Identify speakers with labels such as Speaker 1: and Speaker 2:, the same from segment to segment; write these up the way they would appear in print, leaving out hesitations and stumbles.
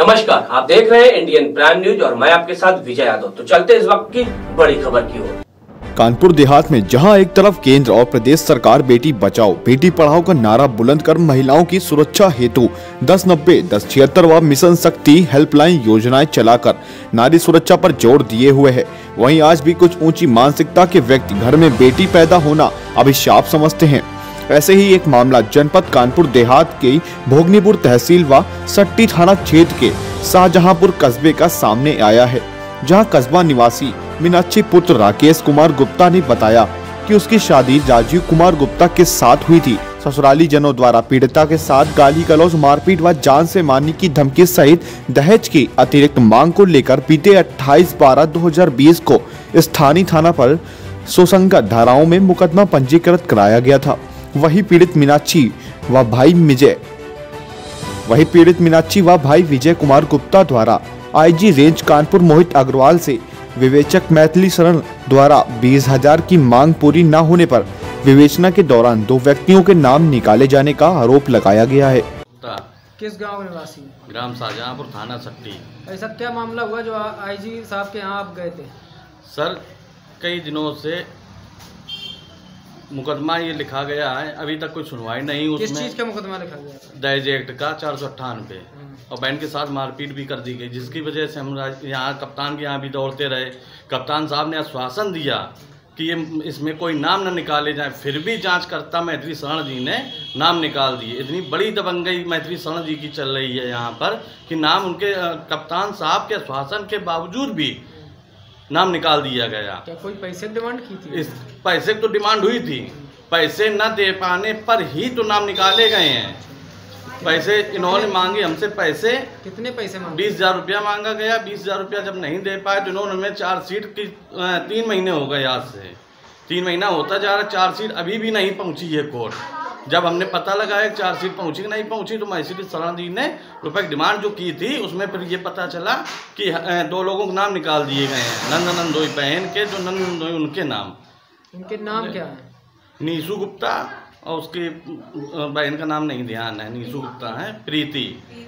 Speaker 1: नमस्कार, आप देख रहे हैं इंडियन प्राइम न्यूज और मैं आपके साथ विजय यादव। तो चलते इस वक्त की बड़ी खबर की ओर।
Speaker 2: कानपुर देहात में जहां एक तरफ केंद्र और प्रदेश सरकार बेटी बचाओ बेटी पढ़ाओ का नारा बुलंद कर महिलाओं की सुरक्षा हेतु 1090-1076 व मिशन शक्ति हेल्पलाइन योजनाएं चलाकर नारी सुरक्षा पर जोर दिए हुए है, वहीं आज भी कुछ ऊंची मानसिकता के व्यक्ति घर में बेटी पैदा होना अभिशाप समझते हैं। ऐसे ही एक मामला जनपद कानपुर देहात के भोगनीपुर तहसील व सट्टी थाना क्षेत्र के शाहजहांपुर कस्बे का सामने आया है, जहां कस्बा निवासी मीनाक्षी पुत्र राकेश कुमार गुप्ता ने बताया कि उसकी शादी राजीव कुमार गुप्ता के साथ हुई थी। ससुराली जनों द्वारा पीड़िता के साथ गाली गलौज, मारपीट व जान से मारने की धमकी सहित दहेज की अतिरिक्त मांग को लेकर बीते 28/12/2020 को स्थानीय थाना पर सुसंगत धाराओं में मुकदमा पंजीकृत कराया गया था। वही पीड़ित मीनाक्षी व भाई विजय कुमार गुप्ता द्वारा आईजी रेंज कानपुर मोहित अग्रवाल से विवेचक मैथिली शरण द्वारा 20,000 की मांग पूरी न होने पर विवेचना के दौरान 2 व्यक्तियों के नाम निकाले जाने का आरोप लगाया गया है।
Speaker 3: किस गांव निवासी?
Speaker 4: ग्राम शाहजहांपुर, थाना सट्टी।
Speaker 3: ऐसा क्या मामला हुआ जो आईजी साहब के यहाँ आप गए थे?
Speaker 4: सर, कई दिनों से मुकदमा ये लिखा गया है, अभी तक कोई सुनवाई नहीं।
Speaker 3: किस चीज का मुकदमा लिखा गया?
Speaker 4: दहेज एक्ट का 498 और बहन के साथ मारपीट भी कर दी गई, जिसकी वजह से हम यहाँ कप्तान के यहाँ भी दौड़ते रहे। कप्तान साहब ने आश्वासन दिया कि ये इसमें कोई नाम न निकाले जाए, फिर भी जांचकर्ता मैथिली शरण जी ने नाम निकाल दिए। इतनी बड़ी दबंगई मैथिली शरण जी की चल रही है यहाँ पर कि नाम उनके कप्तान साहब के आश्वासन के बावजूद भी नाम निकाल दिया गया।
Speaker 3: क्या कोई पैसे डिमांड की थी?
Speaker 4: इस पैसे तो डिमांड हुई थी, पैसे न दे पाने पर ही तो नाम निकाले गए हैं। पैसे इन्होंने मांगे हमसे पैसे।
Speaker 3: कितने पैसे मांगे?
Speaker 4: 20,000 रुपया मांगा गया। 20,000 रुपया जब नहीं दे पाए तो इन्होंने हमें चार्जशीट की 3 महीने हो गए, आज से 3 महीना होता जा रहा। चार्जशीट अभी भी नहीं पहुंची है कोर्ट। जब हमने पता लगाया चार्जशीट पहुंची कि नहीं पहुंची तो मैथिली शरण जी ने रुपए की डिमांड जो की थी उसमें फिर ये पता चला कि 2 लोगों के नाम निकाल दिए गए हैं। नंदोई बहन के, जो नंदोई उनके नाम।
Speaker 3: उनके नाम क्या है?
Speaker 4: नीशू गुप्ता, और उसकी बहन का नाम नहीं ध्यान है। नीशू गुप्ता है, प्रीति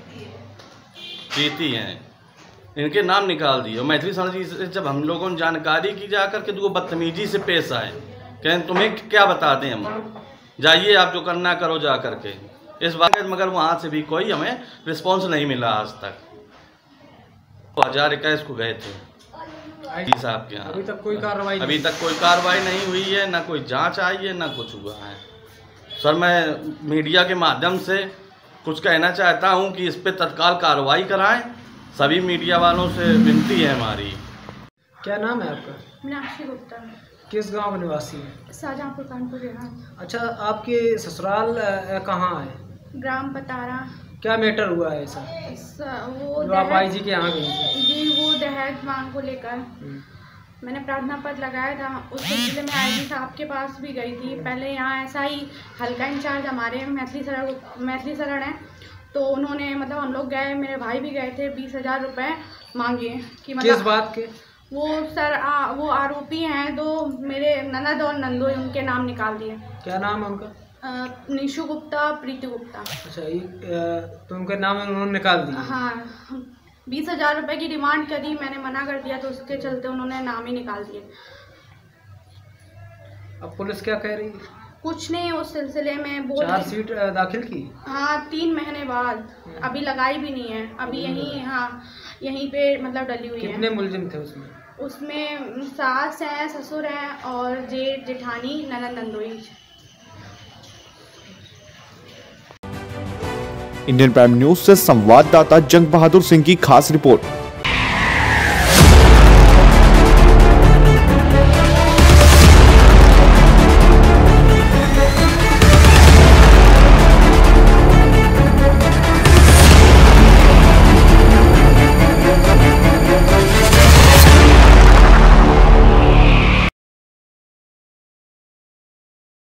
Speaker 4: हैं, इनके नाम निकाल दिए। और मैथिली शरण जी से जब हम लोगों ने जानकारी की जाकर के तो वो बदतमीजी से पेश आए, कहें तुम्हें क्या बता दें हम, जाइए आप जो करना करो जा करके इस बात। मगर वहाँ से भी कोई हमें रिस्पॉन्स नहीं मिला आज तक। 2021 को गए थे साहब के यहाँ,
Speaker 3: अभी तक कोई
Speaker 4: कार्रवाई नहीं हुई है, ना कोई जांच आई है, ना कुछ हुआ है। सर, मैं मीडिया के माध्यम से कुछ कहना चाहता हूँ कि इस पे तत्काल कार्रवाई कराएं। सभी मीडिया वालों से विनती है हमारी।
Speaker 3: क्या नाम है आपका?
Speaker 5: मीनाक्षी गुप्ता।
Speaker 3: किस गांव निवासी है?
Speaker 5: शाहजहांपुर, कानपुर देहात।
Speaker 3: अच्छा, आपके ससुराल कहाँ है?
Speaker 5: ग्राम पतारा। क्या
Speaker 3: मैटर हुआ है ऐसा
Speaker 5: वो
Speaker 3: जो आप आईजी के यहाँ गई थी?
Speaker 5: जी, वो दहेज मांग को लेकर मैंने प्रार्थना पत्र लगाया था। उस सिलसिले में आईजी साहब के पास भी गई थी। पहले यहाँ ऐसा ही हल्का इंचार्ज हमारे मैथिली शरण है, तो उन्होंने मतलब हम लोग गए, मेरे भाई भी गए थे, 20,000 रुपये मांगे कि मतलब
Speaker 3: किस बात के?
Speaker 5: वो सर वो आरोपी हैं, तो मेरे ननद और नंदोई उनके नाम निकाल दिए।
Speaker 3: क्या नाम है उनका?
Speaker 5: नीशू गुप्ता, प्रीति गुप्ता।
Speaker 3: अच्छा, तो उनके नाम उन्होंने निकाल दिए?
Speaker 5: हाँ, 20,000 रुपये की डिमांड करी, मैंने मना कर दिया, तो उसके चलते उन्होंने नाम ही निकाल दिए।
Speaker 3: अब पुलिस क्या कह रही है?
Speaker 5: कुछ नहीं, उस सिलसिले में
Speaker 3: चार्जशीट दाखिल की?
Speaker 5: हाँ, 3 महीने बाद। अभी लगाई भी नहीं है, अभी यहीं पे मतलब डली हुई है।
Speaker 3: कितने मुलजिम थे उसमें?
Speaker 5: उसमें सास हैं, ससुर हैं और जेठ, जेठानी, ननद, नंदोई।
Speaker 2: इंडियन प्राइम न्यूज से संवाददाता जंग बहादुर सिंह की खास रिपोर्ट।